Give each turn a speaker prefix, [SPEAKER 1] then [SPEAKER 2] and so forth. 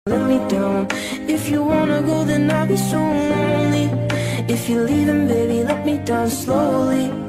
[SPEAKER 1] let me down. If you wanna go, then I'll be so lonely. If you're leaving, baby, let me down slowly.